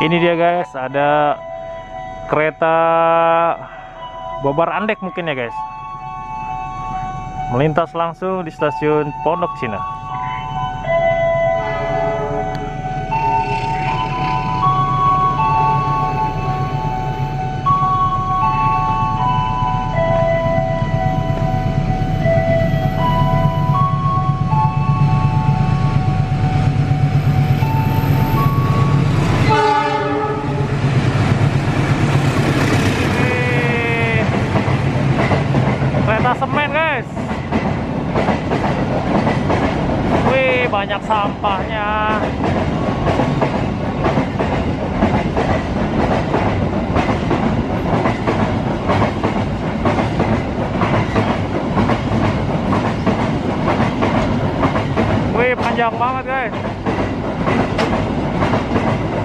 Ini dia guys, ada kereta Bobar Andek mungkin ya guys, melintas langsung di stasiun Pondok Cina. Kereta semen guys. Wih, banyak sampahnya. Wih, panjang banget guys.